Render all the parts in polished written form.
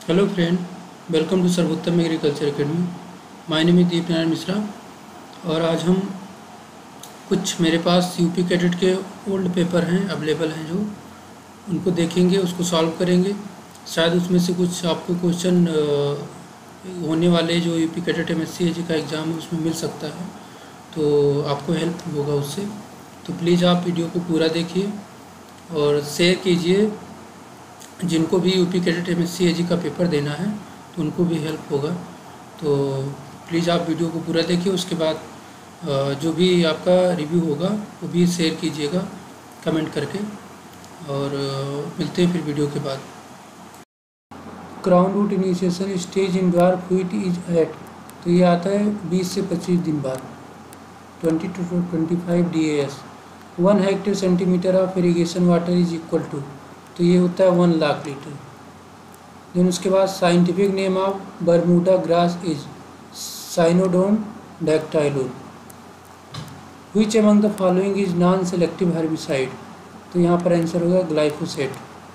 Hello friend, welcome to Sarvottam agriculture academy. My name is Deep Narayan Mishra. और आज हम कुछ मेरे पास यूपी कैडेट के ओल्ड पेपर हैं अवेलेबल हैं जो उनको देखेंगे, उसको सॉल्व करेंगे। शायद उसमें से कुछ आपको क्वेश्चन होने वाले जो यूपी कैडेट एमएससी एजी का एग्ज़ाम है उसमें मिल सकता है, तो आपको हेल्प होगा उससे। तो प्लीज़ आप वीडियो को पूरा देखिए और शेयर कीजिए। जिनको भी यूपी कैडेट एमएससी एजी का पेपर देना है तो उनको भी हेल्प होगा। तो प्लीज़ आप वीडियो को पूरा देखिए, उसके बाद जो भी आपका रिव्यू होगा वो भी शेयर कीजिएगा कमेंट करके। और मिलते हैं फिर वीडियो के बाद। Crown root initiation stage in dwarf wheat is at, तो ये आता है 20 से 25 दिन बाद, 20 to 25 DAS। 1 hectare centimetre of irrigation water is equal to, तो ये होता है 1 लाख लीटर। देन उसके बाद scientific name of Bermuda grass is cynodon dactylon. Which among the following is non selective herbicide, तो यहाँ पर आंसर होगा ग्लाइफोसेट।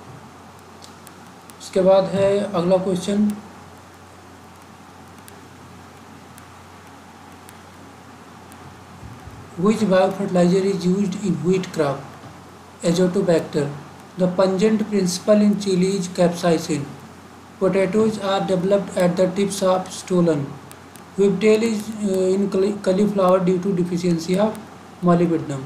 उसके बाद है अगला question, which biofertilizer is used in wheat crop? Azotobacter. The pungent principle in chili is capsaicin. Potatoes are developed at the tips of stolon. Whiptail is in cauliflower due to deficiency of molybdenum.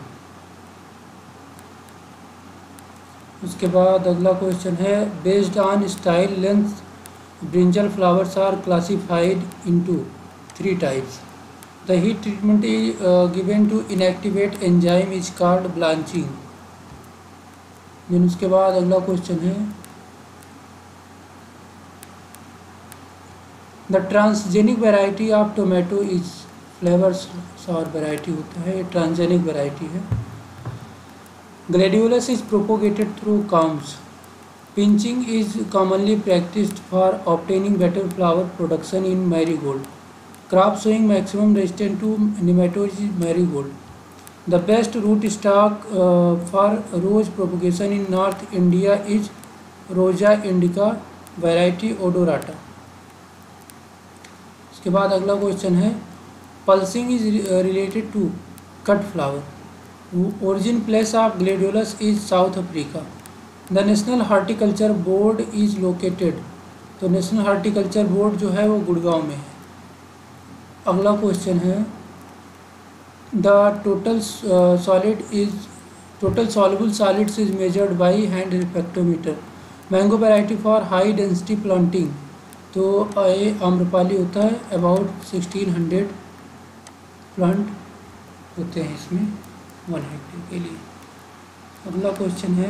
उसके बाद अगला question है, based on style length brinjal flowers are classified into 3 types. The heat treatment is given to inactivate enzyme is called blanching. then उसके बाद अगला question है, the transgenic variety of tomato is flavor sour variety होता है, ये transgenic variety है. Gladiolus is propagated through culms. Pinching is commonly practiced for obtaining better flower production in marigold. Crop showing maximum resistance to nematodes is marigold. The best root stock for rose propagation in North India is Rosa indica variety odorata. उसके बाद अगला question है, pulsing is related to cut flower. Origin place of gladiolus is South Africa. The National Horticulture Board is located, तो national horticulture board जो है वो गुड़गांव में है. अगला क्वेश्चन है, the total soluble solids is measured by hand refractometer. Mango variety for high density planting, तो ये आम्रपाली होता है. अबाउट 1600 प्लांट होते हैं इसमें 1 हेक्टेयर के लिए. अगला क्वेश्चन है,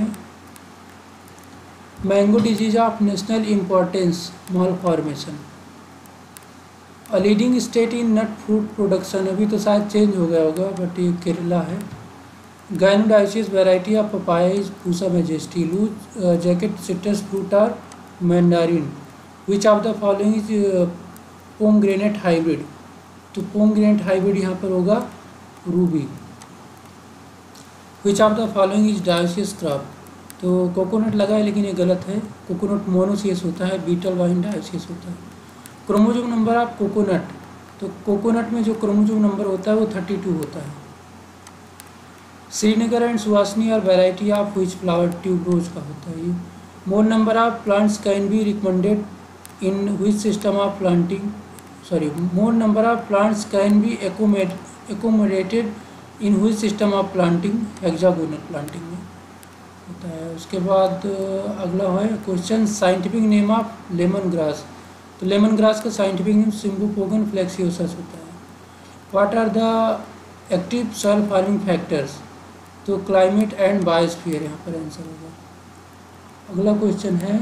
mango disease of national importance malformation. A leading state in nut fruit production, अभी तो शायद चेंज हो गया होगा बट ये केरला है. Gynodioecious variety of papaya is Pusa majesty. Loose jacket citrus fruit are mandarin. Which of the following is pomegranate hybrid, तो pomegranate hybrid यहाँ पर होगा ruby. Which of the following is dioecious crop, तो कोकोनट लगा है लेकिन ये गलत है. कोकोनट मोनोसियस होता है, बीटल वाइन डायोसियस होता है. क्रोमोजोम नंबर ऑफ कोकोनट, तो कोकोनट में जो क्रोमोजोम नंबर होता है वो 32 होता है. श्रीनगर एंड सुहासनी और variety of which flower tuberose का होता है ये. More number of plants can be recommended in which system of planting, more number of plants can be accommodated in which system of planting, hexagonal planting में होता है. उसके बाद अगला है question, scientific name of lemon grass, तो lemon grass का scientific name Cymbopogon flexuosus होता है. What are the active soil farming factors, तो क्लाइमेट एंड बायोस्फीयर यहाँ पर आंसर होगा. अगला क्वेश्चन है,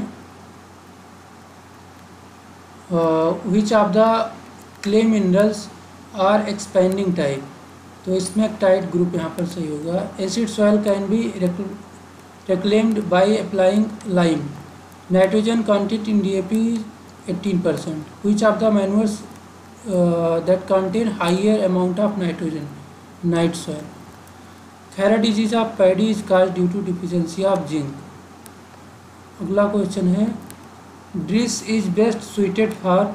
which of the clay minerals are expanding type, तो इसमें टाइट ग्रुप यहाँ पर सही होगा. Acid soil can be reclaimed by applying lime. Nitrogen content in DAP is 18%. Which of the manures that contain higher amount of nitrogen? Night soil. Khera disease of paddy is caused due to deficiency of zinc. अगला question है, DRIS is best suited for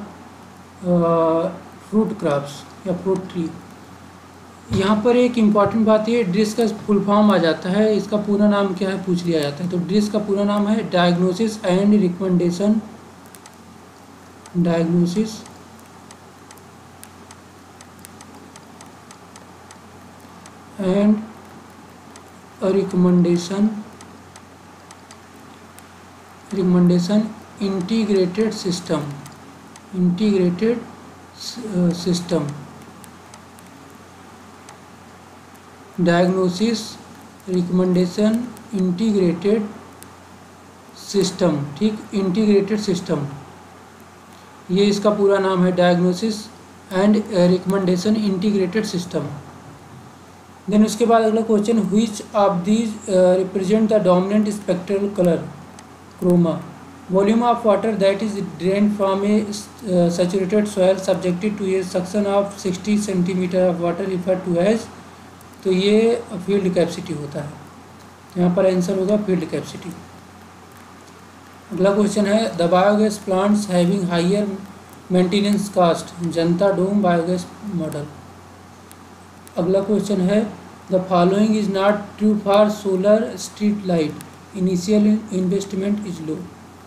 fruit crops या fruit tree. यहाँ पर एक important बात ये, ड्रिस का full form आ जाता है, इसका पूरा नाम क्या है पूछ लिया जाता है। तो ड्रिस का पूरा नाम है diagnosis and recommendation, diagnosis and recommendation integrated system, integrated system, diagnosis recommendation integrated system, ठीक, इंटीग्रेटेड सिस्टम, ये इसका पूरा नाम है, diagnosis and recommendation integrated system. Then उसके बाद अगला question, which of these represent the dominant spectral colour chroma, volume of water that is drain from a saturated soil subjected to a suction of 60 centimetre of water refer to as, तो ये field capacity होता है, यहाँ पर answer होगा field capacity. अगला question है, the biogas plants having higher maintenance cost, Janata dome biogas model. अगला क्वेश्चन है, the following is not true for solar street light, initial investment is low.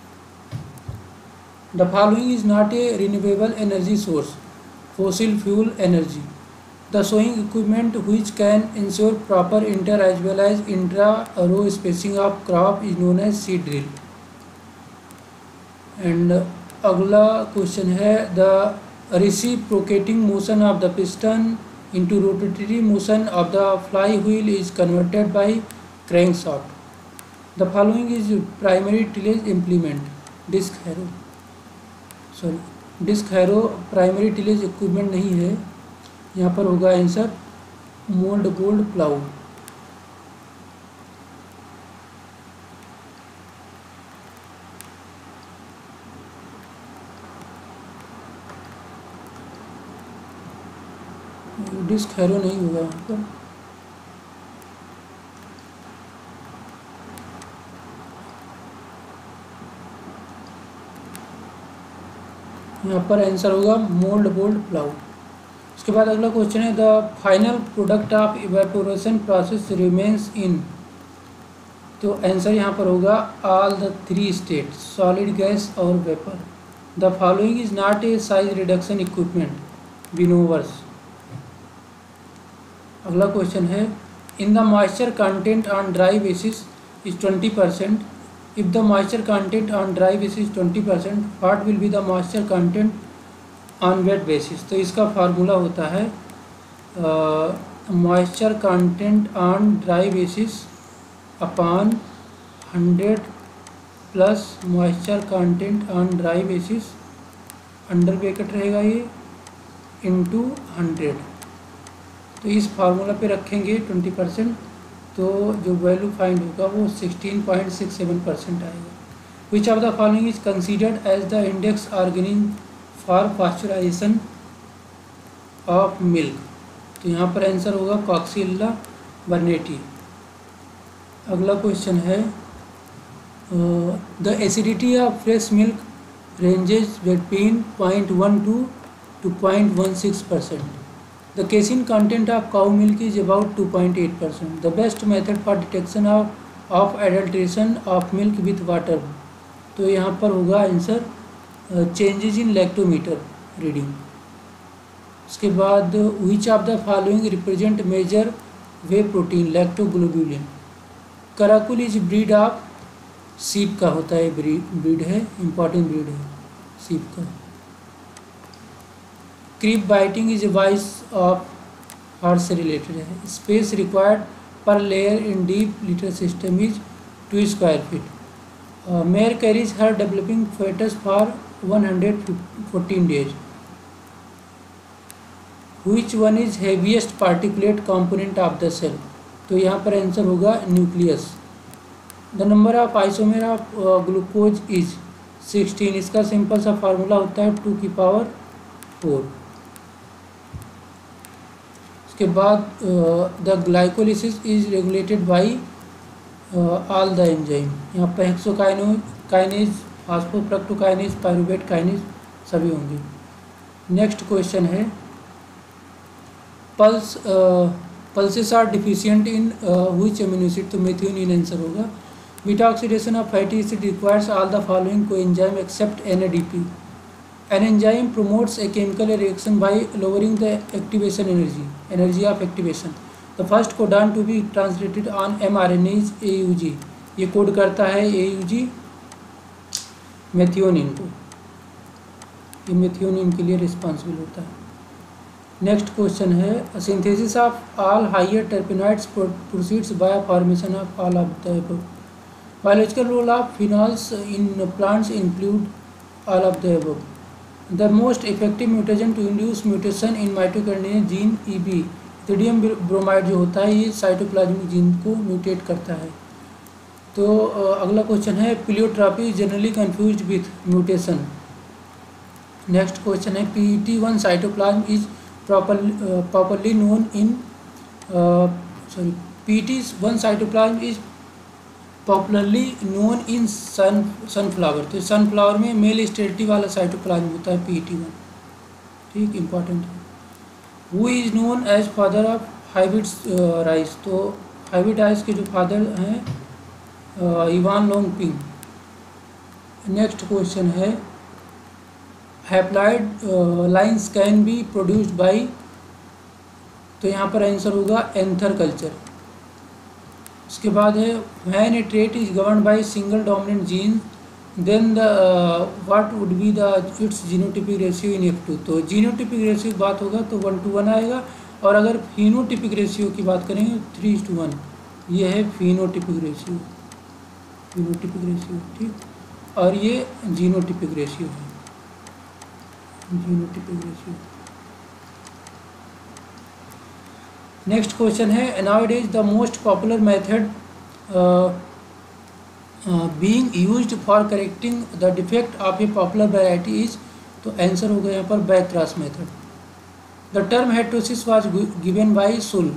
The following is not a renewable energy source, fossil fuel energy. The sowing equipment which can ensure proper inter as well as intra-row spacing of crop is known as seed drill. And अगला question है, the reciprocating motion of the piston into rotatory motion of the flywheel is converted by crankshaft. The following is primary tillage implement, disc harrow, disc harrow primary tillage equipment नहीं है, यहाँ पर होगा answer mould gold plough. Disc harrow नहीं होगा यहाँ पर, यहाँ पर आंसर होगा मोल्ड गोल्ड प्लाउ। उसके बाद अगला क्वेश्चन है, the final product of evaporation process remains in, तो आंसर यहाँ पर होगा all the three state, solid, gas और vapour. The following is not a size reduction equipment, winnowers. अगला क्वेश्चन है, in the moisture content on dry basis is 20%, if the moisture content on dry basis 20%, what will be the moisture content on wet basis. तो इसका formula होता है moisture content on dry basis upon 100 plus moisture content on dry basis, under bracket रहेगा ये, into 100। तो इस formula पे रखेंगे 20%, तो जो वैल्यू फाइंड होगा वो 16.67% आएगा। Which of the following is considered as the index organism for pasteurisation of milk, तो यहाँ पर आंसर होगा कॉक्सिल्ला बर्नेटी। अगला क्वेश्चन है, the acidity of fresh milk ranges between 0.12 to 0.16%, the casein content of cow milk is about 2.8%, the best method for detection of adulteration of milk with water, तो यहाँ पर होगा answer changes in lactometer reading. उसके बाद, which of the following represent major whey protein, lactoglobulin. Karakul is breed of, sheep का होता है, breed है, इंपॉर्टेंट ब्रीड है सीप का। Creep biting is a voice of heart से रिलेटेड है। Space required per layer in deep litter system is 2 square feet. Mare carries her developing foetus for 114 days. Which one is heaviest particulate component of the cell, तो यहाँ पर answer होगा nucleus. The number of isomer of glucose is 16, इसका simple सा formula होता है 2 की power 4। उसके बाद the glycolysis is regulated by all the enzyme, यहाँ पर हेक्सोकाइनेज फास्फोफ्रक्टोकाइनेज, पायरुवेट काइनेज सभी होंगे। नेक्स्ट क्वेश्चन है pulses are deficient in which amino acid, तो मेथियोनिन आंसर होगा। Beta oxidation of fatty acid requires all the following coenzyme except NADP। An enzyme promotes a chemical reaction by lowering the activation energy of activation. The first codon to be translated on mRNA is AUG. ये code करता है AUG methionine को, ये methionine के लिए responsible होता है। Next question है synthesis of all higher terpenoids proceeds by formation of all of the above. Biological role of phenols in plants include all of the above. The most effective mutagen to induce mutation in mitochondrial gene EB, ethidium bromide जो होता है ये cytoplasmic gene को mutate करता है। तो अगला question है pleiotropy is generally confused with mutation. Next question है PET1 cytoplasm is properly known in PET1 cytoplasm is popularly known in sunflower. तो सनफ्लावर में मेल स्टेरिटी वाला साइटोप्लाज्म होता है PET1, ठीक, इंपॉर्टेंट है। Who is known as father of hybrid rice, तो hybrid rice के जो फादर हैं इवान लोंगपिंग। नेक्स्ट क्वेश्चन है haploid lines can be produced by, तो यहाँ पर आंसर होगा एंथर कल्चर। उसके बाद है when a trait is govern by single dominant gene then the what would be the its genotypic ratio in F2। तो genotypic ratio की बात होगा तो 1:1 आएगा, और अगर फिनोटिपिक रेशियो की बात करेंगे 3:1। ये है फिनोटिपिक रेशियो, ठीक, और ये जीनोटिपिक रेशियो है, जीनोटिपिक रेशियो। नेक्स्ट क्वेश्चन है nowadays the most popular method being used for correcting the defect of a popular variety is, तो आंसर होगा यहाँ पर back cross method. The term heterosis was given by Shull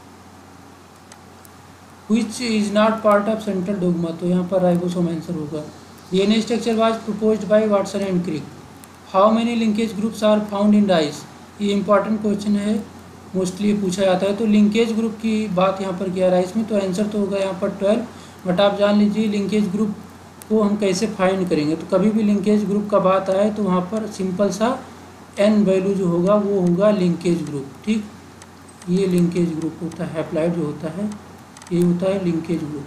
which is not part of central dogma, तो यहाँ पर ribosome answer होगा। DNA structure was proposed by Watson and Crick. How many linkage groups are found in rice, ये important question है, mostly पूछा जाता है। तो लिंकेज ग्रुप की बात यहाँ पर किया राइस में, तो आंसर तो होगा यहाँ पर 12। बट आप जान लीजिए लिंकेज ग्रुप को हम कैसे फाइंड करेंगे। तो कभी भी लिंकेज ग्रुप का बात आए तो वहाँ पर सिंपल सा N वैल्यू जो होगा वो होगा लिंकेज ग्रुप, ठीक, ये लिंकेज ग्रुप होता है। हैप्लॉइड जो होता है ये होता है लिंकेज ग्रुप।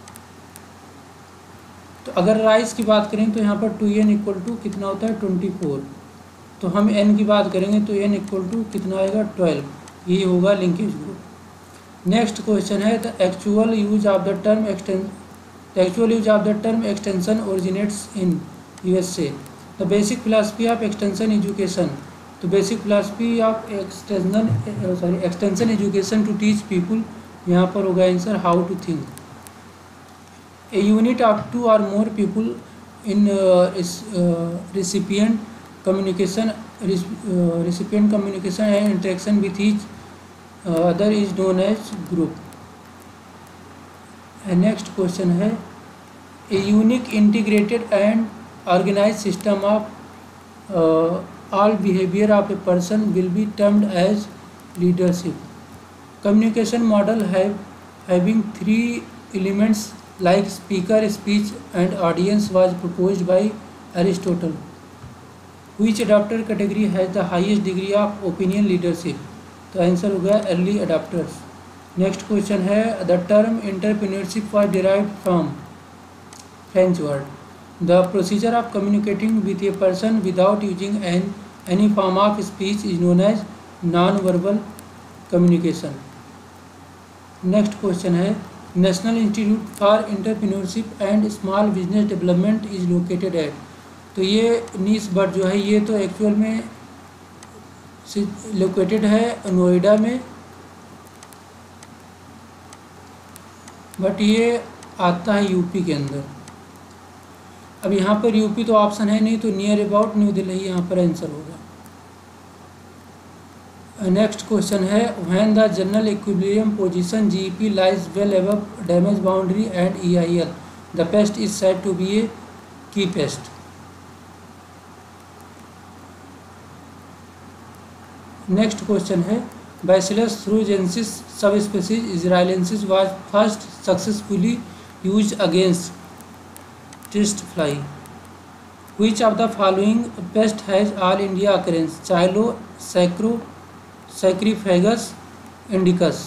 तो अगर राइस की बात करें तो यहाँ पर 2n इक्वल टू कितना होता है 24। तो हम n की बात करेंगे तो n इक्वल टू कितना आएगा 12, ये होगा लिंकेज ग्रुप। नेक्स्ट क्वेश्चन है the actual use of the term extension originates in USA। The basic philosophy of extension education, तो basic philosophy of extension education to teach people, यहाँ पर होगा answer how to think. A unit of 2 or more people in recipient communication and interaction with each other is known as group। And next question है a unique integrated and organized system of all behavior of a person will be termed as leadership। Communication model having 3 elements like speaker, speech and audience was proposed by Aristotle। Which adapter category has the highest degree of opinion leadership, तो answer होगा early adopters. Next question है the term entrepreneurship was derived from French word. The procedure of communicating with a person without using any form of speech is known as non verbal communication. Next question है national institute for entrepreneurship and small business development is located at, तो ये नीस bird जो है ये तो actual में located है नोएडा में, बट ये आता है यूपी के अंदर। अब यहाँ पर यूपी तो ऑप्शन है नहीं, तो नियर अबाउट न्यू दिल्ली यहाँ पर आंसर होगा। नेक्स्ट क्वेश्चन है when the general equilibrium position GEP lies well above damage boundary and EIL the pest is said to be a, key pest. Next question है bacillus thuringiensis sub species israelensis was first successfully used against test fly. Which of the following pest has all India occurrence? Chilo sacchari sacchariphagus indicus.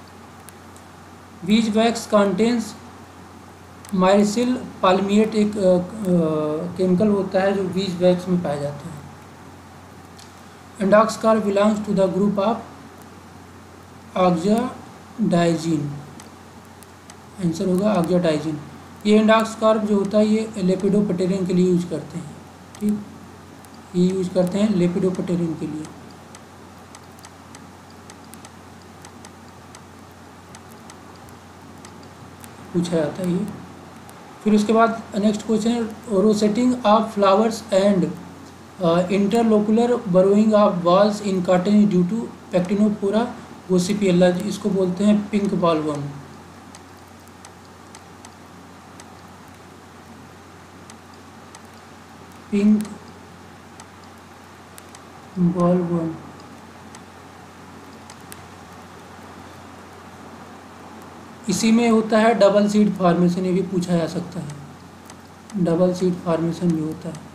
Bees wax contains myricyl palmitate एक chemical होता है जो bees wax में पाया जाता है। Indoxacarb belongs to the group of oxadiazine. Answer होगा oxadiazine. ये एंडोक्सार्प जो होता है ये लेपिडोप्टेरिन के लिए यूज करते हैं। ठीक, ये यूज करते हैं लेपिडोप्टेरिन के लिए। पूछा जाता है ये। फिर उसके बाद नेक्स्ट क्वेश्चन है rosetting of flowers and interlocular burrowing of bolls in cotton due to Pectinophora gossypiella. इसको बोलते हैं पिंक बॉलवर्म। Pink bollworm. इसी में होता है डबल सीड फॉर्मेशन, ये भी पूछा जा सकता है। डबल सीड फॉर्मेशन भी होता है।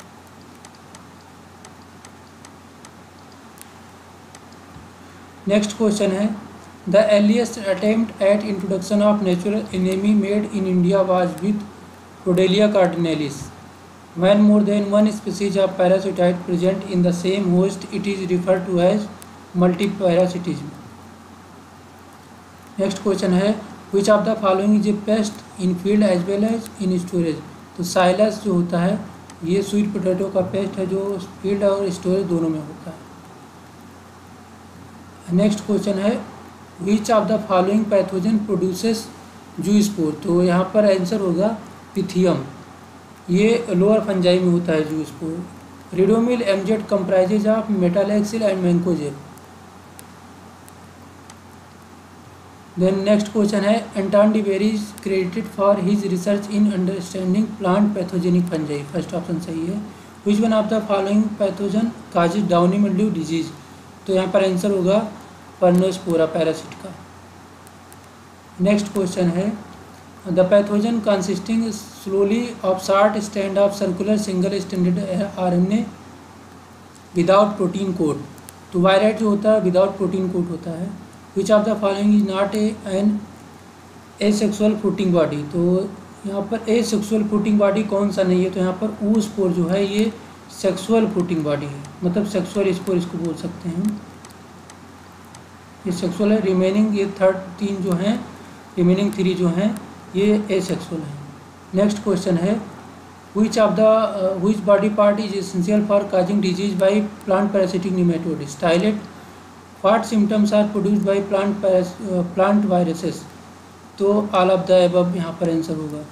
नेक्स्ट क्वेश्चन है the earliest attempt at introduction of natural enemy made in India was with Rodolia cardinalis. When more than one species of parasitoid present in the same host it is referred to as multiparasitism. Next question है which of the following is a pest in field as well as in storage. तो साइलस जो होता है ये sweet potato का paste है जो फील्ड और स्टोरेज दोनों में होता है। नेक्स्ट क्वेश्चन है which of the following pathogen produces zoospore. तो यहाँ पर आंसर होगा पिथियम। ये लोअर फंजाई में होता है zoospore. Ridomil MZ comprises of metalaxyl and mancozeb. Then next question है Anton de Bary is credited for his research in understanding plant pathogenic fungi. First option सही है। Which one of the following pathogen causes downy mildew disease. तो यहाँ पर answer होगा Peronospora parasitica. Next question है the pathogen consisting solely of short strand of circular single stranded RNA without protein coat. तो वायराइट जो होता है without protein coat होता है। Which of the following is not an asexual fruiting body. तो यहाँ पर एसेक्सुअल फ्रूटिंग बॉडी कौन सा नहीं है? तो यहाँ पर ऊ स्पोर जो है ये सेक्सुअल फ्रूटिंग बॉडी है, मतलब सेक्सुअल स्पोर इसको बोल सकते हैं हम। ये सेक्सुअल है। रिमेनिंग ये तीन जो हैं रिमेनिंग 3 जो हैं ये एसेक्सुअल है। नेक्स्ट क्वेश्चन है which body part is essential for causing disease by plant parasitic nematode. Stylet. What symptoms are produced by plant viruses. तो ऑल ऑफ द अबव यहाँ पर आंसर होगा,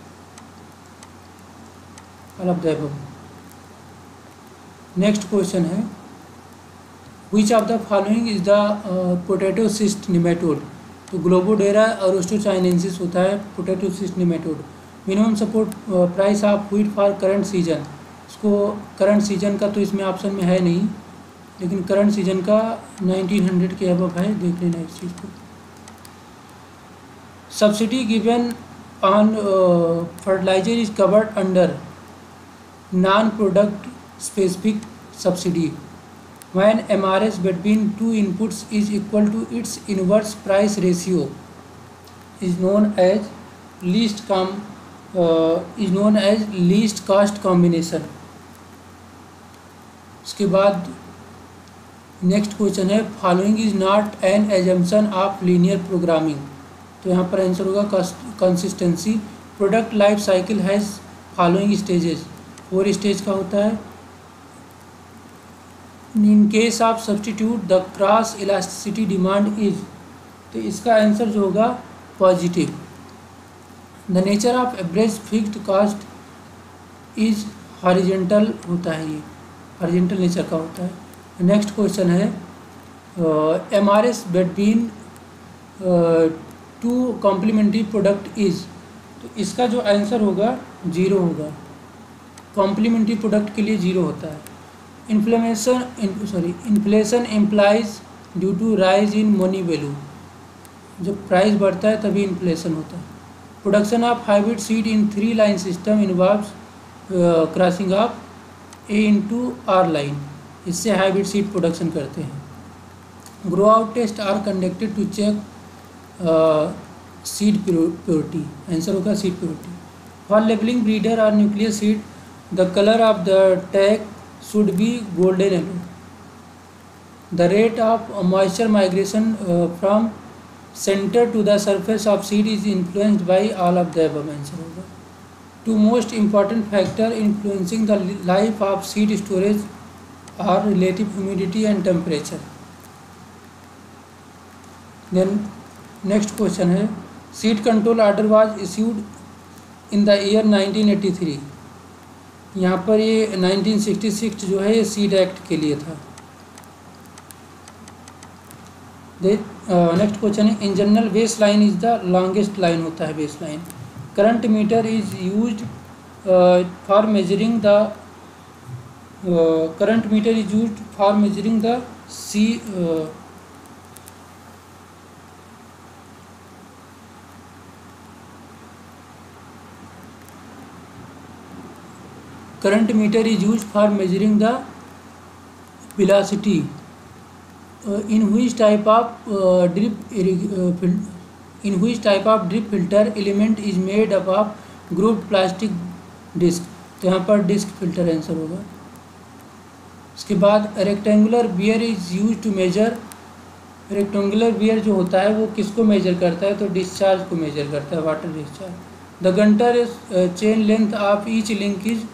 all of the above. Next question है which of the following is the potato cyst nematode. तो Globodera rostochiensis होता है potato cyst nematode. Minimum support price of wheat for current season. इसको current season का तो इसमें option में है नहीं, लेकिन करंट सीजन का 1900 के अबव है, देख लेना इस चीज़ को। Subsidy given on fertiliser is covered under non product specific subsidy when MRS between two inputs is equal to its inverse price ratio is known as least cost combination। उसके बाद नेक्स्ट क्वेश्चन है following is not an assumption of linear programming. तो यहाँ पर answer होगा consistency. Product life cycle has following stages. 4 stage का होता है। In case of substitute the cross elasticity demand is. तो इसका आंसर जो होगा positive. The nature of average fixed cost is horizontal होता है, ये हॉरिजेंटल नेचर का होता है। नेक्स्ट क्वेश्चन है MRS between 2 complementary product is. तो इसका जो आंसर होगा 0 होगा। कॉम्प्लीमेंट्री प्रोडक्ट के लिए 0 होता है। Inflation implies due to rise in money value, जब प्राइस बढ़ता है तभी इन्फ्लेशन होता है। Production of hybrid seed in 3 line system involves crossing of A into R line, इससे हाइब्रिड सीड प्रोडक्शन करते हैं। Grow out test are conducted to check seed purity, answer होगा seed purity. For labelling breeder और nuclear seed the colour of the tag should be golden yellow. The rate of moisture migration from centre to the surface of seed is influenced by all of the above, answer होगा। Two most important factors influencing the life of seed storage are relative humidity and temperature. Then next question है, seed control order was issued in the year 1983. यहाँ पर ये 1966 जो है ये seed act के लिए था। नेक्स्ट क्वेश्चन है, in general base line is the longest line होता है base line. Current meter is used for measuring the sea current meter is used for measuring the velocity in which type of drip filter element is made up of grooved plastic disc, तो यहाँ पर disc filter answer होगा। इसके बाद rectangular weir is use to measure, rectangular weir जो होता है वो किसको मेजर करता है, तो डिस्चार्ज को मेजर करता है, water discharge. The Gunter chain length of each link is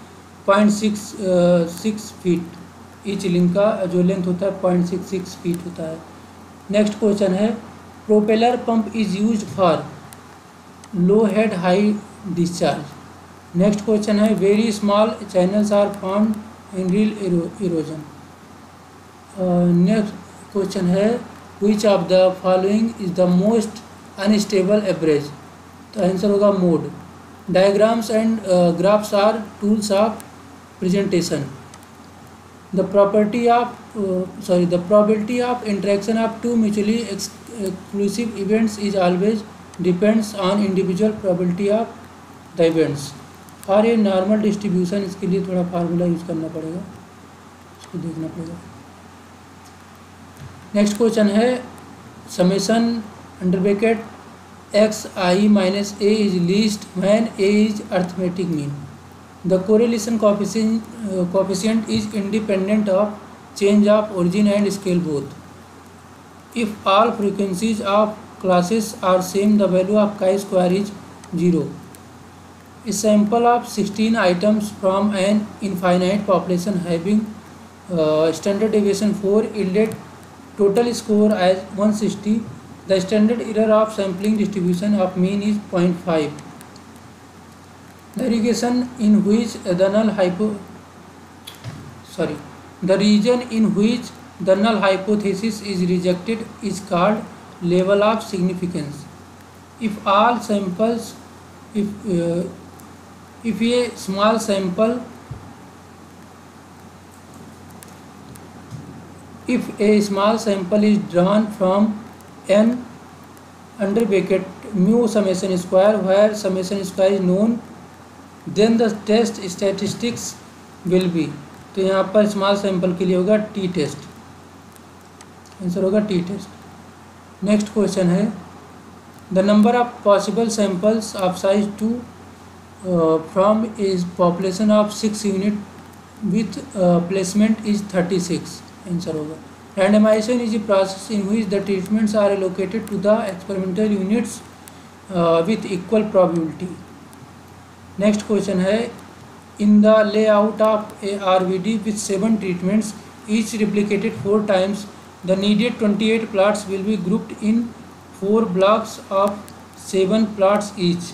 0.66 feet, each link का जो लेंथ होता है 0.66 फीट होता है। नेक्स्ट क्वेश्चन है, propeller pump is used for low head high discharge. Next question है, very small channels are formed in rill erosion. Next question है, which of the following is the most unstable average, तो answer होगा mode. Diagrams and graphs are tools of presentation. The probability of interaction of two mutually exclusive events is always depends on individual probability of the events. और ये normal distribution, इसके लिए थोड़ा formula use करना पड़ेगा, इसको देखना पड़ेगा। नेक्स्ट क्वेश्चन है, summation under bracket x i minus a is least when a is arithmetic mean. The correlation coefficient is independent of change of origin and scale both. If all frequencies of classes are same, the value of chi-square is 0. A sample of 16 items from an infinite population having standard deviation 4 yielded total score as 160. The standard error of sampling distribution of mean is 0.5. The region in which the null hypothesis is rejected is called level of significance. If all samples, if a small sample, if a small sample is drawn from n under bracket mu summation square where summation square is known, then the test statistics will be, तो यहाँ पर small sample के लिए होगा t test, answer होगा t test. Next question है, the number of possible samples of size 2 from is population of 6 unit with placement इज 36, answer होगा। Randomisation is a process in which the treatments are allocated to the experimental units with equal probability. Next question है, in the layout of a RVD with 7 treatments each replicated 4 times, the needed 28 plots will be grouped in 4 blocks of 7 plots each.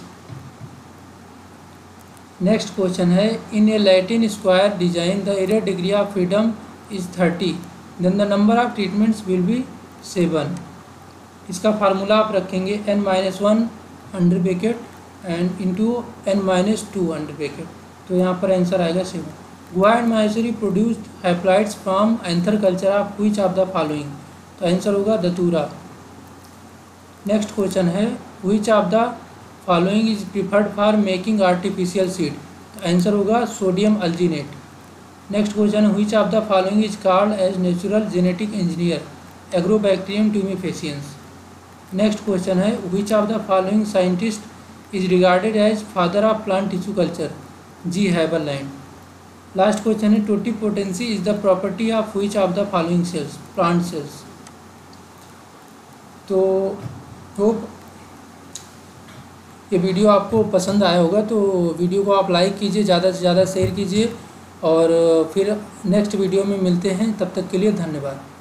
Next question है, in a Latin square design the error degree of freedom is 30, then the number of treatments will be 7. इसका formula आप रखेंगे n-1 under bracket and into n-2 under bracket. तो यहाँ पर आंसर आएगा 7। Guha and Maheshwari produced haploids from anther culture of which of the following, तो answer होगा दतूरा। नेक्स्ट क्वेश्चन है which of the following is preferred for making artificial seed, तो answer होगा sodium alginate. Next question which of the following is called as natural genetic engineer, Agrobacterium tumefaciens. Next question है which of the following scientist is regarded as father of plant tissue culture, ji Haberlandt. Last question है totipotency is the property of which of the following cells, plant cells. तो hope ये video आपको पसंद आया होगा, तो video को आप लाइक कीजिए, ज़्यादा से ज़्यादा शेयर कीजिए और फिर नेक्स्ट वीडियो में मिलते हैं। तब तक के लिए धन्यवाद।